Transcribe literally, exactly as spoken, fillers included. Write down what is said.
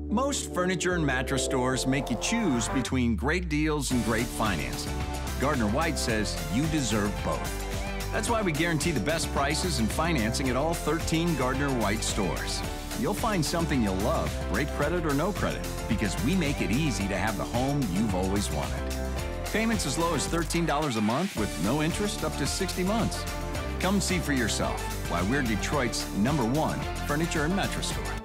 Most furniture and mattress stores make you choose between great deals and great financing. Gardner White says you deserve both. That's why we guarantee the best prices and financing at all thirteen Gardner White stores. You'll find something you'll love, great credit or no credit, because we make it easy to have the home you've always wanted. Payments as low as thirteen dollars a month with no interest up to sixty months. Come see for yourself why we're Detroit's number one furniture and mattress store.